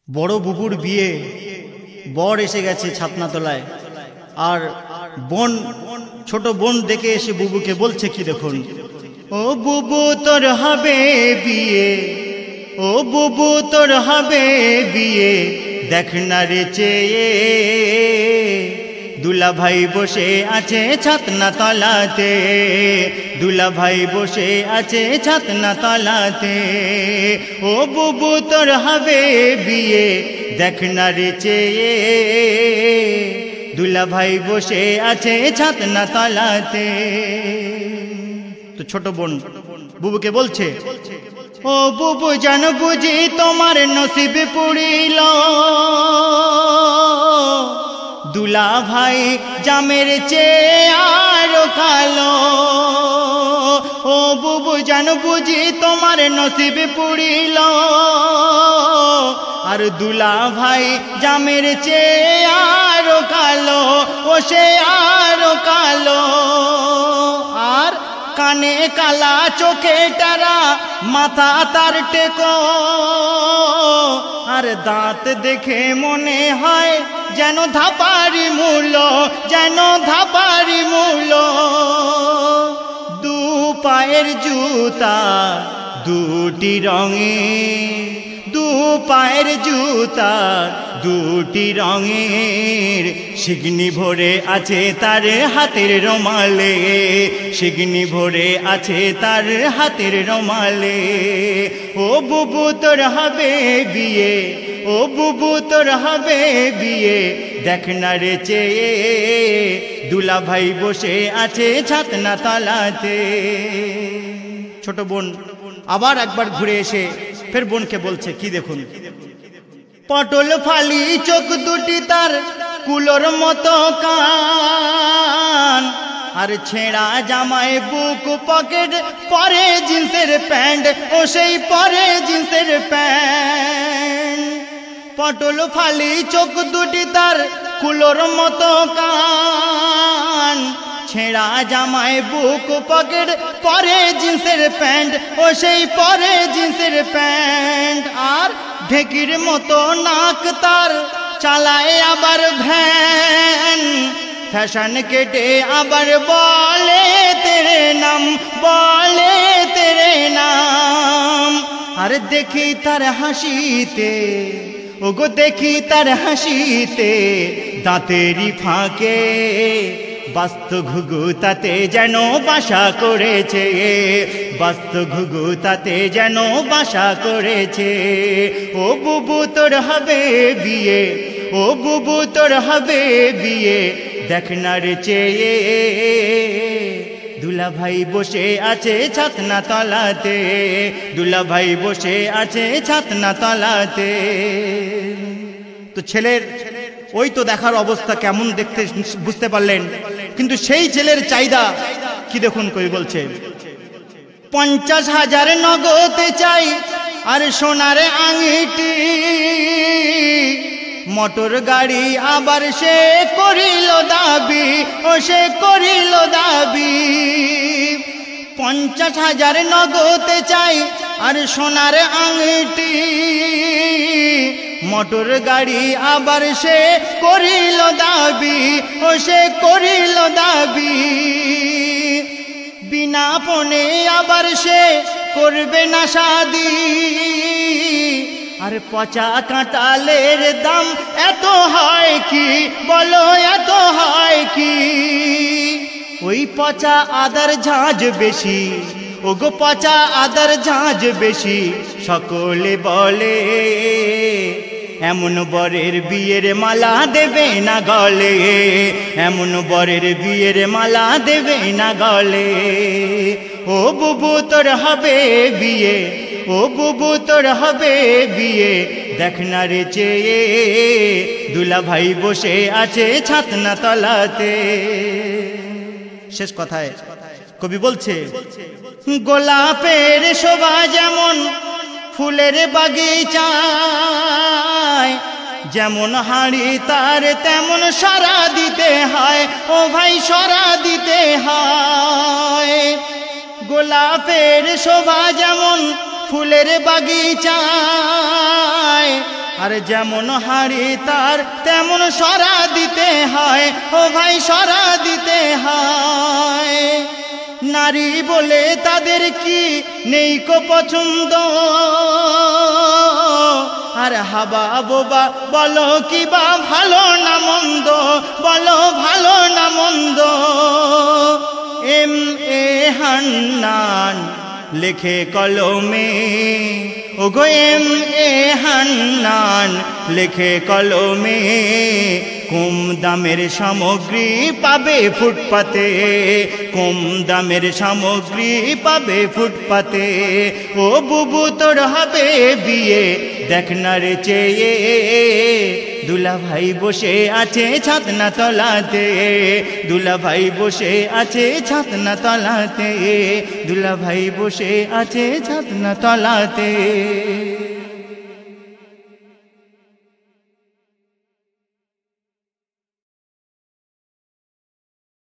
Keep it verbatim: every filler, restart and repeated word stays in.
বড় বুবুর বিয়ে, বর এসে গেছে ছাতনাতলায়, আর বোন ছোট বোন দেখে এসে বুবুকে বলছে কি দেখুন, ও বুবু তোর হবে বিয়ে, ও বুবু তোর হবে বিয়ে, দেখ না রে চেয়ে দুলা ভাই বসে আছে ছাতনাতলাতে, দুলা ভাই বসে আছে ছাতনাতলাতে, ও বুবু তোর হবে বিয়ে, দেখ না রে চেয়ে দুলা ভাই বসে আছে ছাতনাতলাতে। তো ছোট বোন বুবুকে বলছে, ও বুবু জান বুঝি তোমার নসিবে পুরিল, দুলা ভাই জামের চেয়ে আরো কালো, ও বুবু জান বুঝি তোমার নসিবে পুরিল, আর দুলা ভাই জামের চেয়ে আরো কালো, ও সে আরো কালো, আর কানে কালা চোখে টারা মাথা তার টেকো, আর দাঁত দেখে মনে হয় যেন ধাপারি মূল, যেন ধাপারি মূল, দু পায়ের জুতা দুটি রঙে, দু পায়ের জুতা দুটি রঙের, শিগনি ভরে আছে তার হাতের রুমালে, শিগনি ভরে আছে তার হাতের রুমালে, ও বুবু তোর হবে বিয়ে, ও বুবু তোর হবে বিয়ে, দেখ না রে চেয়ে দুলা ভাই বসে আছে ছাতনাতলাতে। ছোট বোন আবার একবার ঘুরে এসে ফের বোনকে বলছে কি দেখুন, পটল ফালি চোখ দুটি তার কুলোর মতো কান, আর ছেঁড়া জামায় বুক পকেট, পরে জিন্সের প্যান্ট, ও সেই পরে জিন্সের প্যান্ট, পটল ফালি চোখ দুটি তার কুলোর মতো কান, ছেঁড়া জামায় বুক পকেট, পরে জিন্সের প্যান্ট, ও সেই পরে জিন্সের প্যান্ট, আর ঢেকির মতো নাক তার, চালায় আবার ভ্যান, ফ্যাশন কেটে আবার বলে তেরে নাম, বলে তেরে নাম, আর দেখি তার হাসিতে, ও গো দেখি তার হাসিতে দাঁতেরই ফাঁকে বাস্ত ঘুঘু তাতে যেন বাসা করেছে, বাস্ত ঘুঘু তাতে যেন বাসা করেছে, ও বুবু তোর হবে বিয়ে, ও বুবু তোর হবে বিয়ে, দেখ না রে চেয়ে দুলা ভাই বসে আছে ছাতনাতলাতে, দুলা ভাই বসে আছে ছাতনাতলাতে। তো ছেলের ওই তো দেখার অবস্থা কেমন দেখতে বুঝতে পারলেন, কিন্তু সেই ছেলের চাহিদা কি দেখুন, কই বলছে পঞ্চাশ হাজার নগদে চাই, আর সোনার আংটি, মোটর গাড়ি আবার সে করিল দাবি, ও সে করিল দাবি, পঞ্চাশ হাজার নগদে চাই, আর সোনার আংটি, মোটর গাড়ি আবার সে করিল দাবি, ও সে করিল দাবি, বিনা পণে আবার সে করবে না শাদি, আর পচা কাঁঠালের দাম এত হয় কি, বলো এত হয় কি, ওই পচা আদার ঝাঁঝ বেশি, ও গো পচা আদার ঝাঁঝ বেশি, সকলে বলে এমন বরের বিয়ের মালা দেবে না গলে, এমন বরের বিয়ের মালা দেবে না গলে, ও বুবু তোর হবে বিয়ে, ও বুবু তোর হবে বিয়ে, দেখ না রে চেয়ে দুলা ভাই বসে আছে ছাতনাতলাতে। শেষ কথায় কবি বলছে, গোলাপের শোভা যেমন ফুলের বাগিচায়, যেমন হাঁড়ি তার তেমন সারা দিতে হয়, ও ভাই সারা দিতে হয়, গোলাপের শোভা যেমন ফুলের বাগিচায়, আর যেমন হাড়ি তার তেমন সরা দিতে হয়, ও ভাই সরা দিতে হয়। নারী বলে তাদের কি নেই কো পছন্দ, আর হাবা বোবা বলো কি বা ভালো না মন্দ, বলো ভালো না মন্দ। এম এ হান্নান লেখে কলমে, ও গো এম এ হান্নান লেখে কলমে, কম দামের সামগ্রী পাবে ফুটপাতে, কম দামের সামগ্রী পাবে ফুটপাতে। ও বুবু তোর হবে বিয়ে দেখ না রে চেয়ে, দুলা ভাই বসে আছে ছাতনা তলাতে, দুলা ভাই বসে আছে ছাতনা তলাতে, দুলা ভাই বসে আছে ছাতনা তলাতে।